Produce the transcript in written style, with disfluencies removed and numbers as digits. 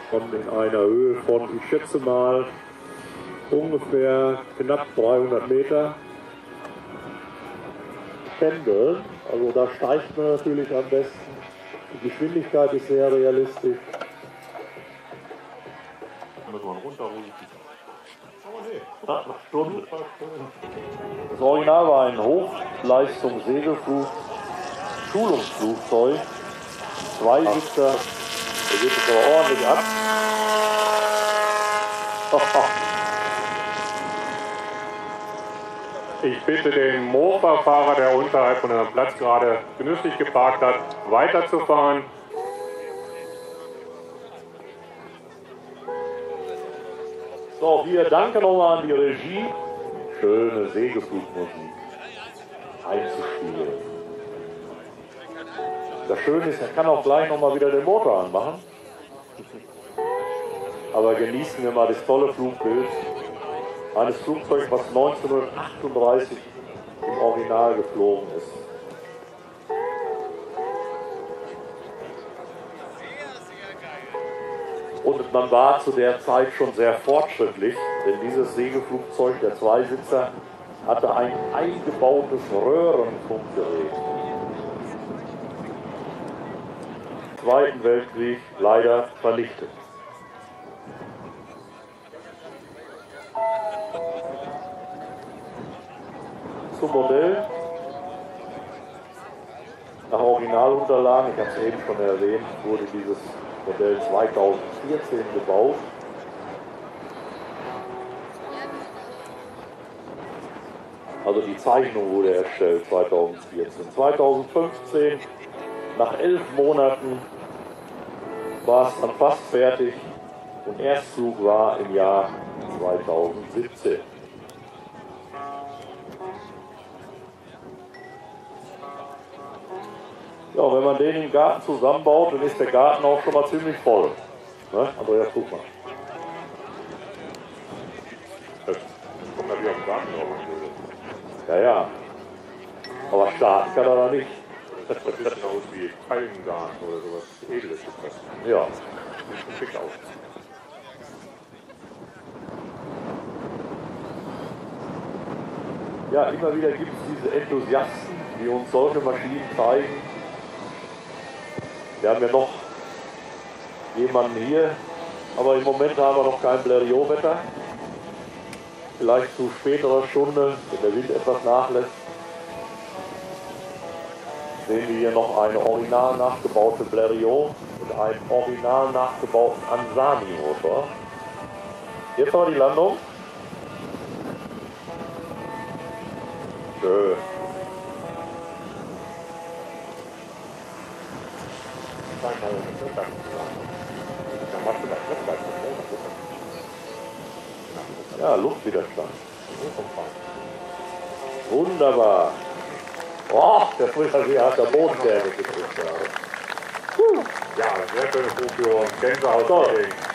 kommen in einer Höhe von, ich schätze mal, ungefähr knapp 300 Meter. Pendeln, also da steigt man natürlich am besten. Die Geschwindigkeit ist sehr realistisch. Muss man runterrufen. Nach einer Stunde. Das Original war ein Hochleistungs-Segelflug-Schulungsflugzeug. Zweisitzer. Da geht es aber ordentlich ab. Ich bitte den Mofa-Fahrer, der unterhalb von einem Platz gerade genüsslich geparkt hat, weiterzufahren. So, wir danken nochmal an die Regie. Schöne Segelflugmusik einzuspielen. Das Schöne ist, er kann auch gleich nochmal wieder den Motor anmachen. Aber genießen wir mal das tolle Flugbild eines Flugzeugs, was 1938 im Original geflogen ist. Und man war zu der Zeit schon sehr fortschrittlich, denn dieses Segelflugzeug, der Zweisitzer, hatte ein eingebautes Röhrenfunkgerät. Im Zweiten Weltkrieg leider vernichtet. Zum Modell. Nach Originalunterlagen, ich habe es eben schon erwähnt, wurde dieses Modell 2014 gebaut. Also die Zeichnung wurde erstellt 2014. 2015, nach 11 Monaten, war es dann fast fertig und Erstflug war im Jahr 2017. Ja, wenn man den im Garten zusammenbaut, dann ist der Garten auch schon mal ziemlich voll. Ne? Andreas, guck mal. Das kommt natürlich auf den Garten drauf. Ja, ja. Aber starten kann er da nicht. Das sieht aus wie Palmengarn oder sowas Edles. Ja. Sieht schick aus. Ja, immer wieder gibt es diese Enthusiasten, die uns solche Maschinen zeigen. Wir haben ja noch jemanden hier, aber im Moment haben wir noch kein Blériot-Wetter. Vielleicht zu späterer Stunde, wenn der Wind etwas nachlässt, sehen wir hier noch eine original nachgebaute Blériot und einen original nachgebauten Ansani-Motor. Jetzt aber die Landung. Schön. Ja, Luftwiderstand. Wunderbar. Oh, der Frischer hat der Bodensterne gekriegt. Ja, sehr schöne Flugführung. Gänsehaut.